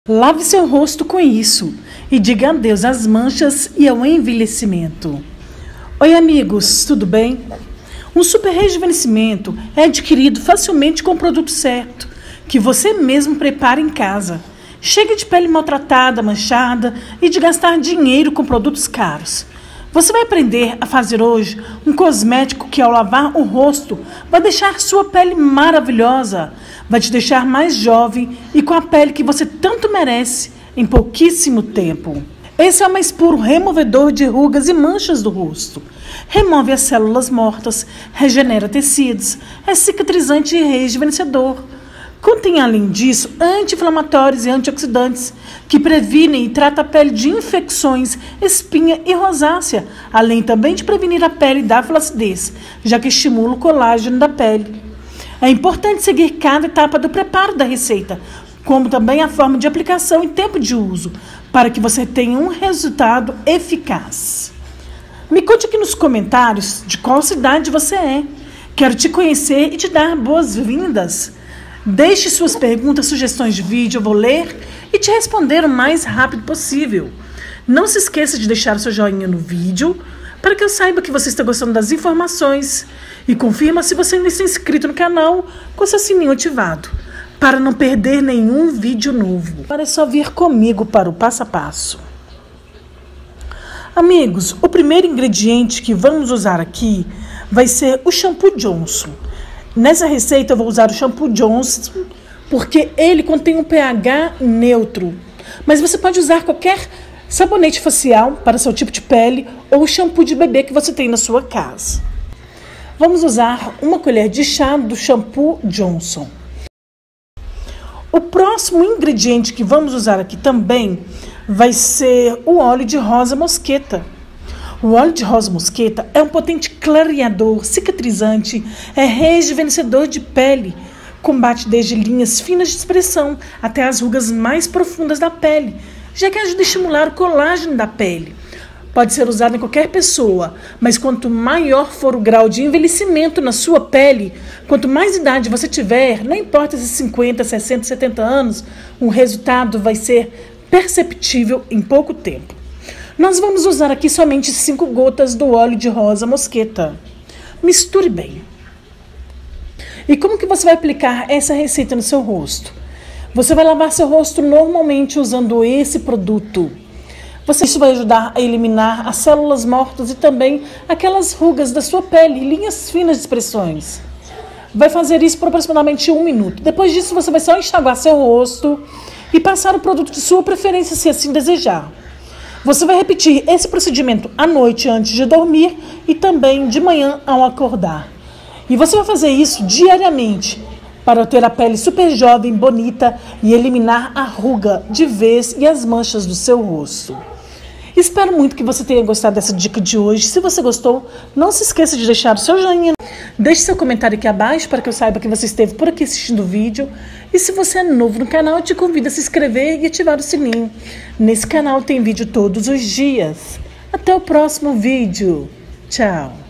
Lave seu rosto com isso e diga adeus às manchas e ao envelhecimento. Oi amigos, tudo bem? Um super rejuvenescimento é adquirido facilmente com o produto certo, que você mesmo prepara em casa. Chega de pele maltratada, manchada e de gastar dinheiro com produtos caros. Você vai aprender a fazer hoje um cosmético que, ao lavar o rosto, vai deixar sua pele maravilhosa, vai te deixar mais jovem e com a pele que você tanto merece em pouquíssimo tempo. Esse é o mais puro removedor de rugas e manchas do rosto. Remove as células mortas, regenera tecidos, é cicatrizante e rejuvenescedor. Contém, além disso, anti-inflamatórios e antioxidantes que previnem e tratam a pele de infecções, espinha e rosácea, além também de prevenir a pele da flacidez, já que estimula o colágeno da pele. É importante seguir cada etapa do preparo da receita, como também a forma de aplicação e tempo de uso, para que você tenha um resultado eficaz. Me conte aqui nos comentários de qual cidade você é. Quero te conhecer e te dar boas-vindas. Deixe suas perguntas, sugestões de vídeo, eu vou ler e te responder o mais rápido possível. Não se esqueça de deixar o seu joinha no vídeo para que eu saiba que você está gostando das informações e confirma se você ainda está inscrito no canal com seu sininho ativado para não perder nenhum vídeo novo. Agora é só vir comigo para o passo a passo. Amigos, o primeiro ingrediente que vamos usar aqui vai ser o shampoo Johnson. Nessa receita eu vou usar o shampoo Johnson porque ele contém um pH neutro. Mas você pode usar qualquer sabonete facial para seu tipo de pele ou shampoo de bebê que você tem na sua casa. Vamos usar uma colher de chá do shampoo Johnson. O próximo ingrediente que vamos usar aqui também vai ser o óleo de rosa mosqueta. O óleo de rosa mosqueta é um potente clareador, cicatrizante, é rejuvenescedor de pele, combate desde linhas finas de expressão até as rugas mais profundas da pele, já que ajuda a estimular o colágeno da pele. Pode ser usado em qualquer pessoa, mas quanto maior for o grau de envelhecimento na sua pele, quanto mais idade você tiver, não importa se 50, 60, 70 anos, o resultado vai ser perceptível em pouco tempo. Nós vamos usar aqui somente 5 gotas do óleo de rosa mosqueta. Misture bem. E como que você vai aplicar essa receita no seu rosto? Você vai lavar seu rosto normalmente usando esse produto. Isso vai ajudar a eliminar as células mortas e também aquelas rugas da sua pele, linhas finas de expressões. Vai fazer isso por aproximadamente 1 minuto. Depois disso, você vai só enxaguar seu rosto e passar o produto de sua preferência, se assim desejar. Você vai repetir esse procedimento à noite antes de dormir e também de manhã ao acordar. E você vai fazer isso diariamente para ter a pele super jovem, bonita e eliminar a ruga de vez e as manchas do seu rosto. Espero muito que você tenha gostado dessa dica de hoje. Se você gostou, não se esqueça de deixar o seu joinha. Deixe seu comentário aqui abaixo para que eu saiba que você esteve por aqui assistindo o vídeo. E se você é novo no canal, eu te convido a se inscrever e ativar o sininho. Nesse canal tem vídeo todos os dias. Até o próximo vídeo. Tchau!